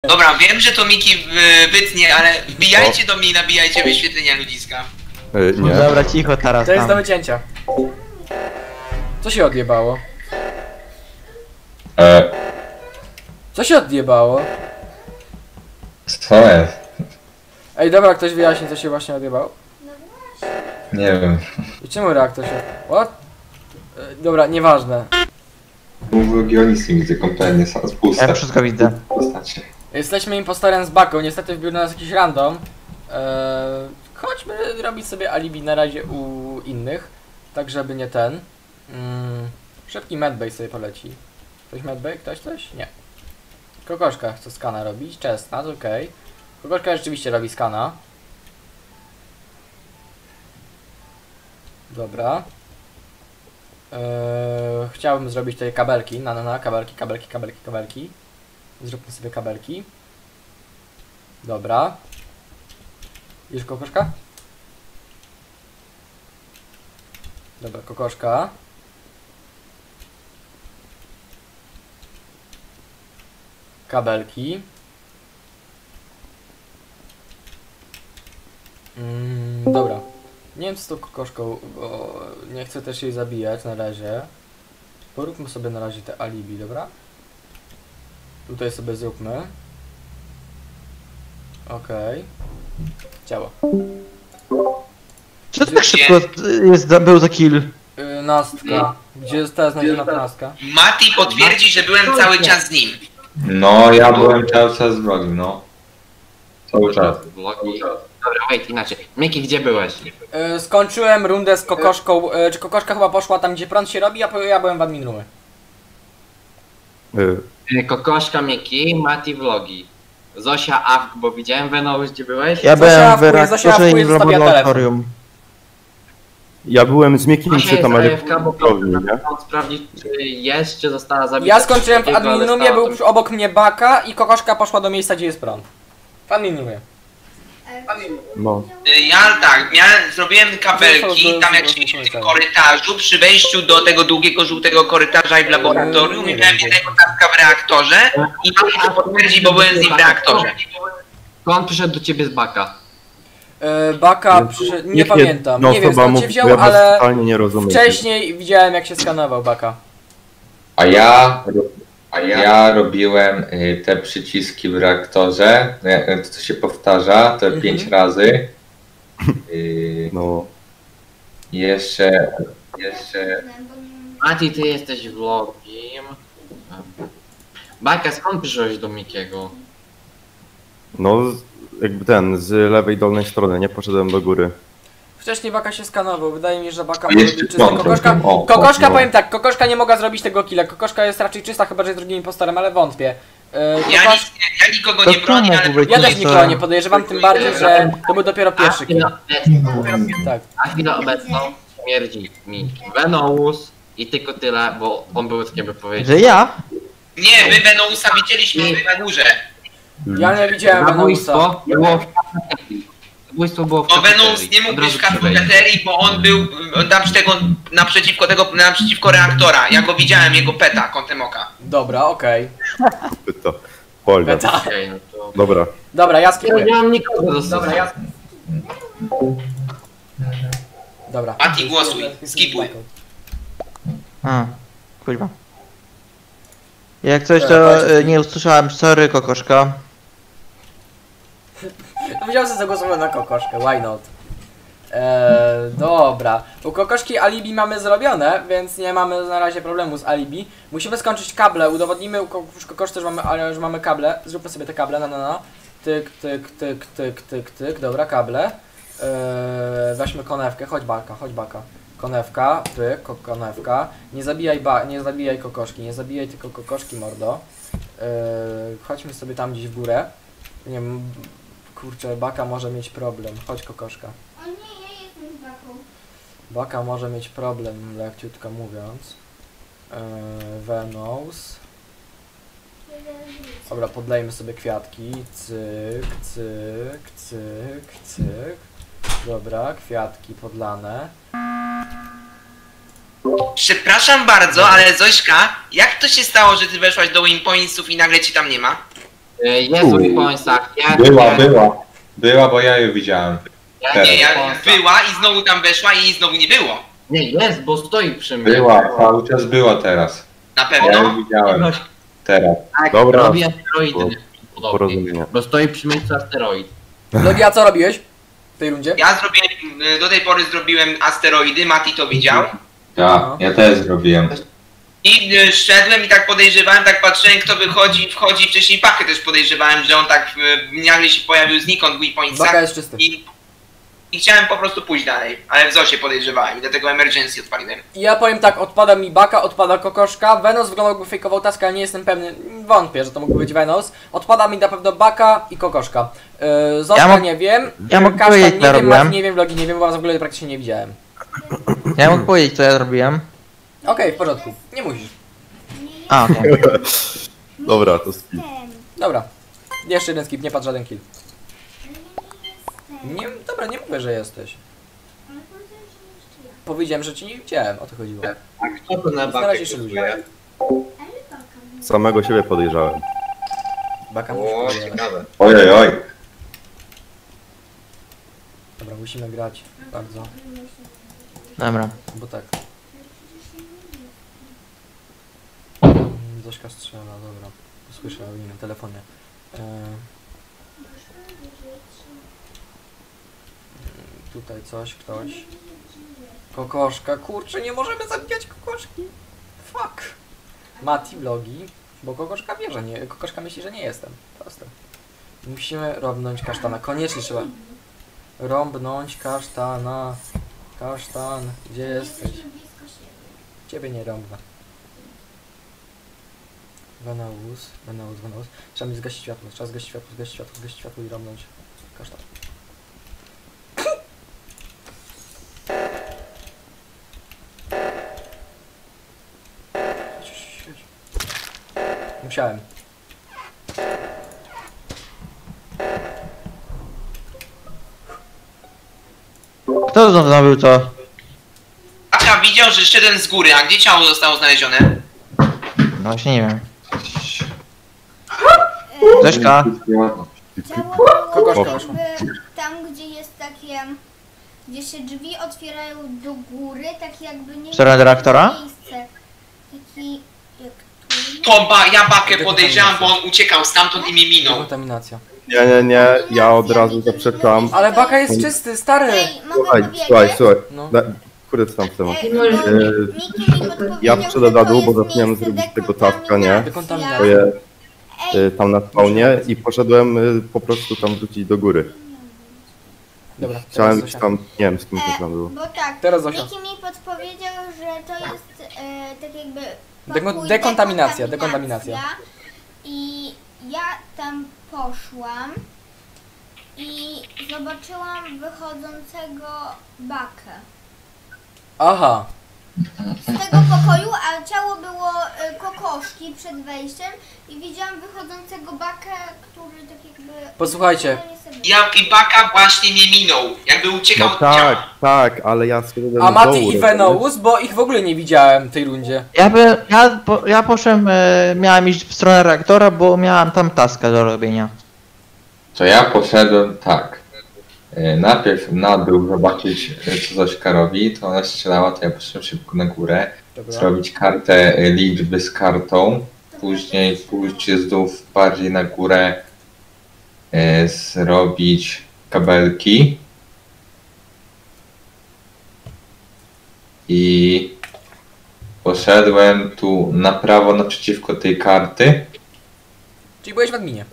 Dobra, wiem, że to Miki wytnie, ale wbijajcie do mnie, nabijajcie wyświetlenia ludziska. Nie. Dobra, cicho teraz. To jest do tam. wycięcia. Co się odjebało? Co się odjebało? Co jest? Ej, dobra, ktoś wyjaśni, co się właśnie odjebało? Nie wiem. I czemu reaktor się... What? Dobra, nieważne. Mówię, nic nie widzę kompletnie, sam z pusta. Ja wszystko widzę. Postacie. Jesteśmy impostorem z Baką, niestety wbił na nas jakiś random. Chodźmy robić sobie alibi na razie u innych, tak żeby nie ten. Szybki medbay sobie poleci. Ktoś medbay? Ktoś coś? Nie. Kokoszka chce skana robić, Chestnut, okej. Kokoszka rzeczywiście robi skana. Dobra. Chciałbym zrobić tutaj kabelki, kabelki. Zróbmy sobie kabelki. Dobra. Już kokoszka? Dobra, kokoszka. Kabelki. Dobra. Nie wiem co z tą kokoszką, bo nie chcę też jej zabijać na razie. Poróbmy sobie na razie te alibi, dobra? Tutaj sobie zróbmy. Okej. Działa. Czy to tak szybko był za kill? Nastka. Gdzie jest teraz znaleziona nastka? Mati potwierdzi, że byłem cały czas z nim. No, ja byłem cały czas z wrogiem, no. Cały czas. Vlogi. Dobra, wait, inaczej. Miki, gdzie byłeś? Skończyłem rundę z kokoszką. Czy kokoszka chyba poszła tam, gdzie prąd się robi, a ja byłem w admin roomie. Kokoszka, Miki, Mati, vlogi. Zosia, Awk, bo widziałem Venous, gdzie byłeś? Ja byłem w Zosia reaktorze i wpływ w zostawia laboratorium. Ja byłem z Mikiem Zosia przy jest tam AFK, bo elektrowni, nie? on sprawdzić, czy jest, czy została zabita. Ja skończyłem w Takiego, ale admin roomie, stała był obok mnie Baka i kokoszka poszła do miejsca, gdzie jest prąd. W admin roomie. No. Ja tak, zrobiłem kabelki, tam jak szliśmy w tym korytarzu, przy wejściu do tego długiego, żółtego korytarza i w laboratorium, i miałem jednego taska w reaktorze i Mati to potwierdzi, bo byłem z nim w reaktorze. On przyszedł do ciebie z Baka. Baka przyszedł, nie Nikt pamiętam, no, nie wiem chyba skąd cię mów- wziął, ja was ale totalnie nie rozumiem. wcześniej widziałem jak się skanował Baka. A ja robiłem te przyciski w reaktorze, to się powtarza, te 5 razy. No. Jeszcze... Mati, ty jesteś vlogiem. Baka, skąd przyszłeś do Mikiego? No, jakby ten, z lewej dolnej strony, nie poszedłem do góry. Wcześniej Baka się skanował, wydaje mi się, że Baka A może jeszcze być czysta. prąd, Kokoszka, o, kokoszka no. powiem tak, kokoszka nie mogła zrobić tego killa, kokoszka jest raczej czysta, chyba że jest drugim impostorem, ale wątpię. Ja nikogo To nie kto bronię, mógł ale być? Ja też to- nikogo nie podejrzewam, tym bardziej, że to był dopiero pierwszy kill. Tak. Na chwilę obecną śmierdzi mi Venous i tylko tyle, bo on był z jakby powiedzieć. Że ja? nie, my Venousa widzieliśmy na górze. Ja nie widziałem Venousa. Zabójstwo było w Bo kafeterii. Venous nie mógł Od być razu w przy wejściu. kafeterii, bo on był naprzeciwko reaktora. Ja go widziałem, jego peta, kątem oka. Dobra, okej. To. Polga. Beta. Okej, no to... Dobra. Dobra, ja skipuję. Nie mam nikogo do Dobra, ja... Dobra. Mati, głosuj. Skipuj. A, kurwa. Jak coś to nie usłyszałem, sorry kokoszka. Powiedziałem, że zagłosował na kokoszkę, why not? Dobra. U kokoszki alibi mamy zrobione, więc nie mamy na razie problemu z alibi. Musimy skończyć kable, udowodnimy u kokoszce, że mamy kable. Zróbmy sobie te kable, no. Tyk, tyk, tyk, tyk, tyk, tyk. Dobra, kable. Weźmy konewkę, chodź baka. Konewka, pyk, konewka. Nie zabijaj kokoszki, nie zabijaj tylko kokoszki, mordo. Chodźmy sobie tam gdzieś w górę. Nie wiem, kurczę, Baka może mieć problem. Chodź kokoszka. O nie, ja jestem z Baką. Baka może mieć problem, lekciutko mówiąc. Venous. Dobra, podlejmy sobie kwiatki. Cyk, cyk, cyk, cyk. Dobra, kwiatki podlane. Przepraszam bardzo, ale Zośka, jak to się stało, że ty weszłaś do Waypointsów i nagle ci tam nie ma? Jest w Weaponsach. Była, bo ja ją widziałem. Nie, była i znowu tam weszła i znowu nie było. Nie, jest, bo stoi przy mnie. Była, cały czas była teraz. Na Ja pewno? ją widziałem. Teraz. Tak, Dobra. robi asteroidy. Podobnie. Porozumienie. Bo stoi przy miejscu asteroid. Logi, a co robiłeś w tej rundzie? Ja zrobiłem, do tej pory zrobiłem asteroidy, Mati to widział. Ja też zrobiłem. I szedłem i tak podejrzewałem, tak patrzyłem kto wchodzi, wcześniej Bakę też podejrzewałem, że on tak nagle się pojawił znikąd w Baka Weaponsach jest czysty. i chciałem po prostu pójść dalej, ale w Zosie podejrzewałem i dlatego emergency odpaliłem. Ja powiem tak, odpada mi Baka, odpada Kokoszka, Venos wyglądał jakby fejkował taska, ale nie jestem pewny, wątpię, że to mógł być Venos. Odpada mi na pewno Baka i Kokoszka. Zoska nie wiem, ja mogę Kasztan powiedzieć, nie co wiem, robiłem. Mati nie wiem, Logi nie wiem, bo was w ogóle praktycznie nie widziałem. Ja mógł powiedzieć, co ja zrobiłem. Okej, w porządku, nie musisz. A, okej. Dobra, to skip. Dobra, jeszcze jeden skip, nie patrz żaden kill. Nie, dobra, nie mówię, że jesteś. Powiedziałem, że cię nie widziałem, o to chodziło. Kto to na Na bakę razie jeszcze ludzi. Samego siebie podejrzałem. Baka O, musi podjechać. ciekawe. Oj. Dobra, musimy grać bardzo, Dobra. bo tak. Zośka strzela, dobra. Słyszę o innym telefonie. Tutaj ktoś. Kokoszka, kurczę, nie możemy zabijać kokoszki. Fuck. Mati vlogi, bo kokoszka wie, że nie. Kokoszka myśli, że nie jestem. Proste. Musimy robnąć kasztana. Koniecznie trzeba. Rąbnąć kasztana. Kasztan, gdzie jesteś? Ciebie nie rąbnę. Venaus. Trzeba mi zgasić światło, zgasić światło i rąbnąć kasztan. Musiałem. Kto zrobił to? Baka widział, że szedłem z góry, a gdzie ciało zostało znalezione? No właśnie nie wiem. Zośka. Ciało Kokoszka było weszła. jakby tam, gdzie jest takie, gdzie się drzwi otwierają do góry, tak jakby nie W stronę reaktora? miejsce. Taki jak tu. Ja Bakę podejrzewam, bo on uciekał stamtąd i mnie minął. Dekontaminacja. Nie, ja od razu zaprzeczam. Ale Baka jest czysty, stary! Ej, mogę Słuchaj. powiedzieć? No. Kurde, co tam w temat? Ej, bo Miki mi podpowiedział, Ja że przyszedłem na to dół, bo jest zapomniałem miejsce zrobić tego taska, nie? Dekontaminacja. Stoję Ej, tam na spawnie i poszedłem po prostu tam wrócić do góry. Dobra, Chciałem teraz iść Zosia. tam, nie wiem z kim to tam było. bo tak, Teraz Zosia. Miki mi podpowiedział, że to jest tak jakby pokój, Dekontaminacja. I ja tam poszłam i zobaczyłam wychodzącego Bakę Aha. z tego pokoju, a ciało było kokoszki przed wejściem i widziałam wychodzącego Bakę, który tak jakby... Posłuchajcie. I Baka właśnie mnie minął, jakby uciekał No od ciała. tak, ale ja szedłem A do Mati dołu, i rozumiesz? Venaus, bo ich w ogóle nie widziałem w tej rundzie. Ja poszedłem, miałem iść w stronę reaktora, bo miałem tam taska do robienia. To ja poszedłem tak. Najpierw na dół zobaczyć, co Zośka robi, to ona strzelała, to ja poszedłem szybko na górę, Dobra. zrobić kartę liczby z kartą, później pójść z dół bardziej na górę, zrobić kabelki i poszedłem tu na prawo naprzeciwko tej karty. Czyli byłeś w adminie.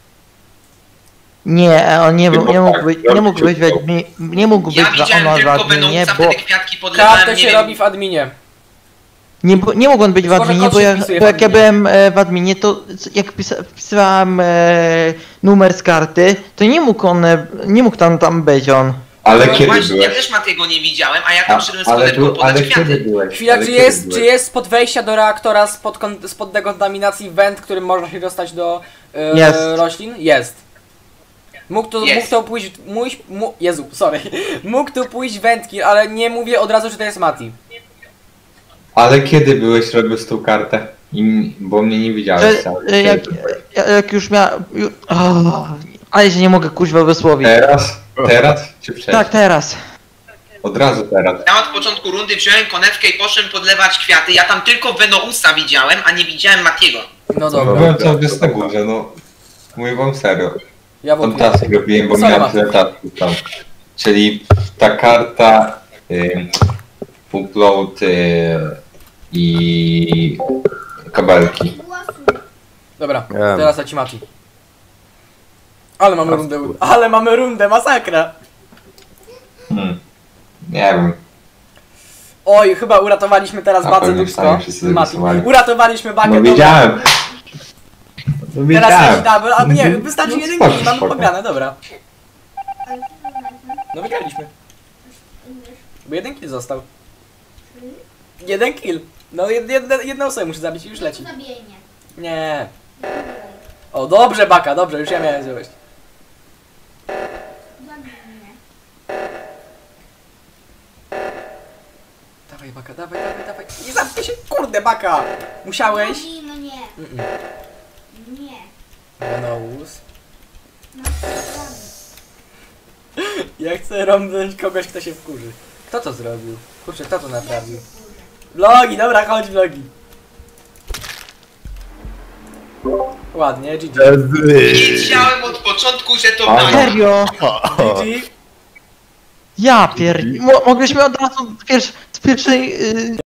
Nie, on nie mógł tak, być, nie mógł być Ja za widziałem ono w tylko adminie, Venousa, bo wtedy kwiatki podlewałem, Kartę nie się wiem. robi w adminie. nie mógł on być w Może adminie, kod bo się jak, wpisuje w bo jak ja adminie. byłem w adminie, to jak wpisywałem numer z karty, to nie mógł tam być on. Ale No kiedy właśnie, ja byłeś? też Matiego nie widziałem, a ja tam szedłem z Ale koledką podać kiedy kwiaty. byłeś? Chwila, Ale czy kiedy jest, byłeś? czy jest spod wejścia do reaktora spod dekontaminacji węd, którym można się dostać do Jest. roślin? Jest. Mógł Jest. to pójść, Jezu, sorry. Mógł tu pójść wędki, ale nie mówię od razu, że to jest Mati. Ale kiedy byłeś, robiąc tą kartę? Bo mnie nie Że, widziałeś sam. jak już miałem... Ale się nie mogę kuźwa wysłowić. Teraz czy przejść? Tak, teraz. Od razu teraz. Ja od początku rundy wziąłem konewkę i poszedłem podlewać kwiaty. Ja tam tylko Venousa widziałem, a nie widziałem Matiego. No No dobra. byłem cały czas na górze, no. Mówię wam serio. Ja Tam wątpię. tasy robiłem, bo Sorry, miałem Mati. tyle tasków tam. Czyli ta karta, upload i kabelki. Głosuj. Dobra, Nie. teraz leci Mati. Ale mamy rundę, masakra! Nie wiem. Oj, chyba uratowaliśmy teraz Na Bacę pewno Dubsko. sami wszyscy Mati. zagłosowali. Uratowaliśmy Bakę. No dobra. wiedziałem. No Teraz leci wiedziałem. double, albo nie, wystarczy jeden spoko, kill, mamy spoko. pograne, dobra. Ale co to znaczy? No wygraliśmy, Wiesz, bo jeden kill został. Jeden kill. No jedną osobę muszę zabić i już leci. Zabiję mnie. Nie. O, dobrze Baka, dobrze, już ja miałem złość. Zabij mnie. Dawaj Baka, dawaj. Nie zamknij się, kurde Baka! Musiałeś. Zabij mnie. Nie. Venous. No, zabij. Ja chcę rąbnąć kogoś, kto się wkurzy. Kto to zrobił? Kurczę, kto to naprawił? Vlogi, dobra, chodź vlogi. Ładnie, GG. Wiedziałem od początku, że to Ale- Mati. Serio? GG. Ja mogliśmy od razu z pierwszej...